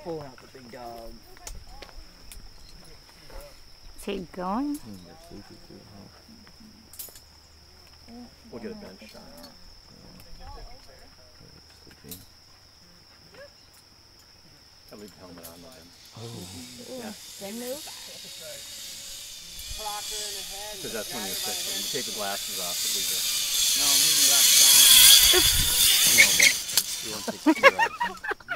pulling out the big dog. Is he going? We'll get a bench shot. I'll leave the helmet on with him. Yeah. Then move. Because that's when you assess them. You take the glasses off, it leaves it. No, I mean, you got it on. No, but you won't take the